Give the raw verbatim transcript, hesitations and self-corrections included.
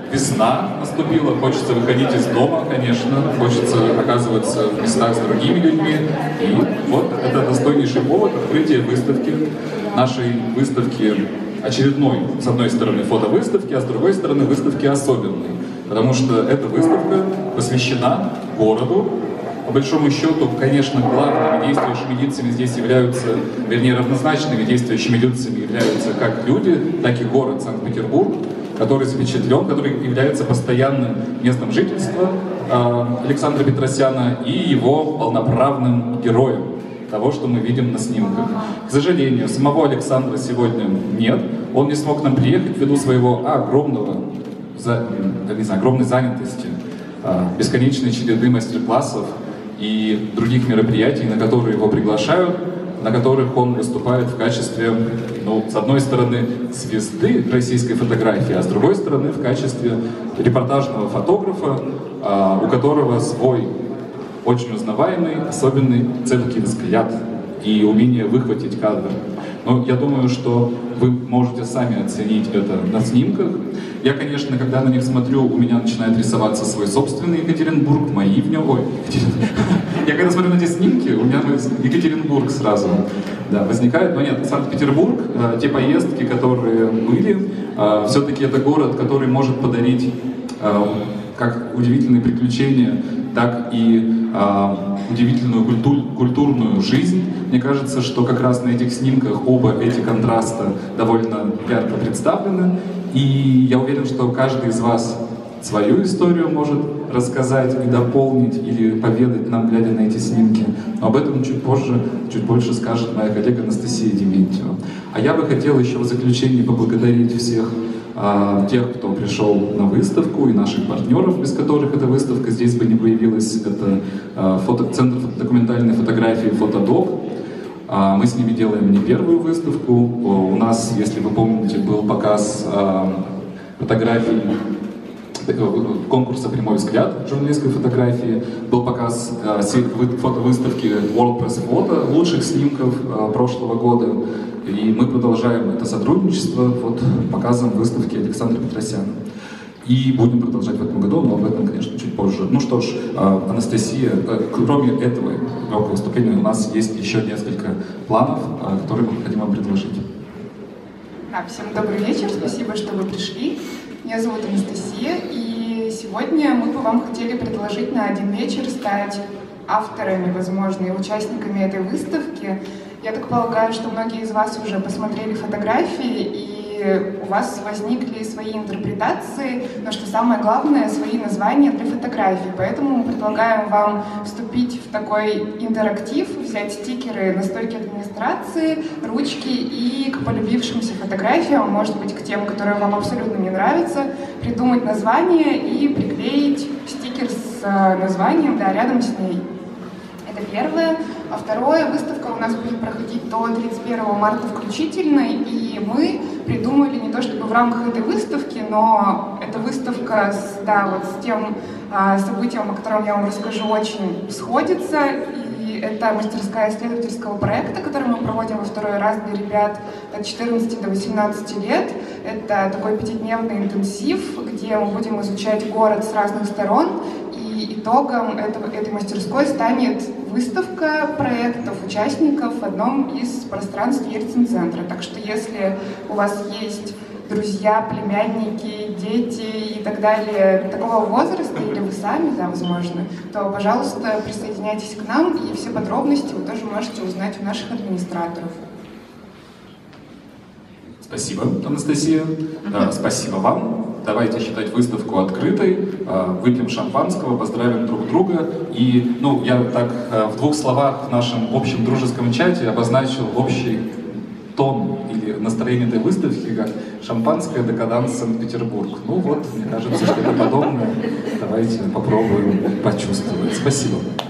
весна наступила, хочется выходить из дома, конечно, хочется оказываться в местах с другими людьми. И вот это достойнейший повод открытия выставки, нашей выставки очередной, с одной стороны, фотовыставки, а с другой стороны, выставки особенной. Потому что эта выставка посвящена городу. По большому счету, конечно, главными действующими лицами здесь являются, вернее, равнозначными действующими лицами являются как люди, так и город Санкт-Петербург, который запечатлен, который является постоянным местом жительства Александра Петросяна и его полноправным героем того, что мы видим на снимках. К сожалению, самого Александра сегодня нет. Он не смог к нам приехать ввиду своего огромного, не знаю, огромной занятости, бесконечной череды мастер-классов и других мероприятий, на которые его приглашают, на которых он выступает в качестве, ну, с одной стороны, звезды российской фотографии, а с другой стороны, в качестве репортажного фотографа, у которого свой очень узнаваемый, особенный цепкий взгляд и умение выхватить кадр. Но я думаю, что вы можете сами оценить это на снимках. Я, конечно, когда на них смотрю, у меня начинает рисоваться свой собственный Екатеринбург, мои в нем. Ой, Екатеринбург. Я когда смотрю на эти снимки, у меня Екатеринбург сразу да, возникает. Но нет, Санкт-Петербург, те поездки, которые были, все-таки это город, который может подарить как удивительные приключения, так и удивительную культур, культурную жизнь. Мне кажется, что как раз на этих снимках оба эти контраста довольно ярко представлены. И я уверен, что каждый из вас свою историю может рассказать и дополнить или поведать нам, глядя на эти снимки. Но об этом чуть позже, чуть больше скажет моя коллега Анастасия Дементьева. А я бы хотел еще в заключении поблагодарить всех а, тех, кто пришел на выставку, и наших партнеров, без которых эта выставка здесь бы не появилась. Это а, фото, Центр документальной фотографии «Фотодок». А, мы с ними делаем не первую выставку. У нас, если вы помните, был показ а, фотографий конкурса «Прямой взгляд» журналистской фотографии, был показ э, фотовыставки World Press Photo лучших снимков э, прошлого года, и мы продолжаем это сотрудничество вот показом выставки Александра Петросяна. И будем продолжать в этом году, но об этом, конечно, чуть позже. Ну что ж, э, Анастасия, э, кроме этого легкого выступления, у нас есть еще несколько планов, э, которые мы хотим вам предложить. Да, всем добрый вечер, спасибо, что вы пришли. Меня зовут Анастасия, и сегодня мы бы вам хотели предложить на один вечер стать авторами, возможно, и участниками этой выставки. Я так полагаю, что многие из вас уже посмотрели фотографии, и у вас возникли свои интерпретации, но что самое главное, свои названия для фотографий. Поэтому мы предлагаем вам вступить в такой интерактив, взять стикеры на стойке администрации, ручки и к полюбившимся фотографиям, может быть, к тем, которые вам абсолютно не нравятся, придумать название и приклеить стикер с названием, да, рядом с ней. Это первое. А второе, выставка у нас будет проходить до тридцать первого марта включительно, и мы придумали не то чтобы в рамках этой выставки, но эта выставка с, да, вот с тем а, событием, о котором я вам расскажу, очень сходится. И это мастерская исследовательского проекта, который мы проводим во второй раз для ребят от четырнадцати до восемнадцати лет. Это такой пятидневный интенсив, где мы будем изучать город с разных сторон. И итогом этого, этой мастерской станет выставка проектов участников в одном из пространств Ельцин-центра. Так что если у вас есть друзья, племянники, дети и так далее такого возраста, или вы сами, да, возможно, то, пожалуйста, присоединяйтесь к нам, и все подробности вы тоже можете узнать у наших администраторов. Спасибо, Анастасия. Uh-huh. Спасибо вам. Давайте считать выставку открытой, выпьем шампанского, поздравим друг друга. И, ну, я так в двух словах в нашем общем дружеском чате обозначил общий тон или настроение этой выставки как «Шампанское декаданс Санкт-Петербург». Ну вот, мне кажется, что это подобное. Давайте попробуем почувствовать. Спасибо.